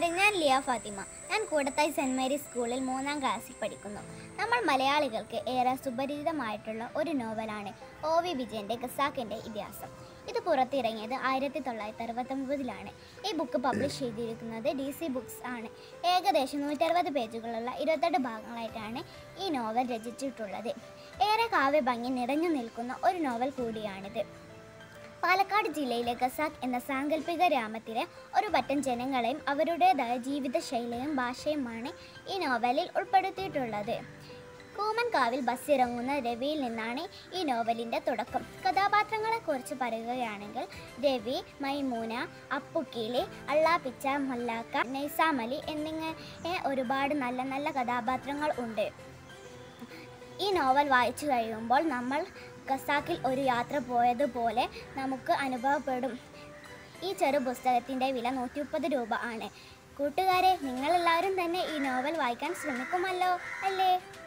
കൂട്ടുകാരെ, ഞാൻ ലിയ ഫാത്തിമ. ഞാൻ കൂടത്തായി സെൻറ് മേരീസ് സ്കൂളിൽ 3ാം ക്ലാസ്സിൽ പഠിക്കുന്നു. നമ്മൾ മലയാളികൾക്ക് ഏറെ സുപരിചിതമായിട്ടുള്ള ഒരു നോവലാണ് OV വിജയൻ്റെ ഖസാക്കിൻ്റെ ഇതിഹാസം. ഇത് പുറത്തിറങ്ങിയത് 1969-ലാണ്. ഈ ബുക്ക് പബ്ലിഷ് ചെയ്തിരിക്കുന്നത് DC ബുക്സ് ആണ്. ഏകദേശം 160 പേജുകളുള്ള 28 ഭാഗങ്ങളായിട്ടാണ് ഈ നോവൽ രചിച്ചിട്ടുള്ളത്. ഏറെ കാവ്യഭംഗി നിറഞ്ഞു നിൽക്കുന്ന ഒരു നോവൽ കൂടിയാണിത്. പാലക്കാട് ജില്ലയിലെ ഖസാക്ക് എന്ന സാങ്കല്പിക ഗ്രാമത്തിലെ ഒരു പറ്റം ജനങ്ങളെയും അവരുടേതായ ജീവിതശൈലിയും ഭാഷയുമാണ് ഈ നോവലിൽ ഉൾപ്പെടുത്തിയിട്ടുള്ളത്. കൂമൻകാവിൽ ബസ്സിറങ്ങുന്ന രവിയിൽ നിന്നാണ് ഈ നോവലിൻ്റെ തുടക്കം. കഥാപാത്രങ്ങളെക്കുറിച്ച് പറയുകയാണെങ്കിൽ രവി, മൈമൂന, അപ്പുക്കീലി, അള്ളാപ്പിച്ച, മല്ലാക്ക, നൈസാമലി എന്നിങ്ങനെ ഒരുപാട് നല്ല നല്ല കഥാപാത്രങ്ങൾ ഉണ്ട്. ഈ നോവൽ വായിച്ചു കഴിയുമ്പോൾ നമ്മൾ ഖസാക്കിൽ ഒരു യാത്ര പോയതുപോലെ നമുക്ക് അനുഭവപ്പെടും. ഈ ചെറു പുസ്തകത്തിൻ്റെ വില 130 രൂപ ആണ്. കൂട്ടുകാരെ, നിങ്ങളെല്ലാവരും തന്നെ ഈ നോവൽ വായിക്കാൻ ശ്രമിക്കുമല്ലോ അല്ലേ?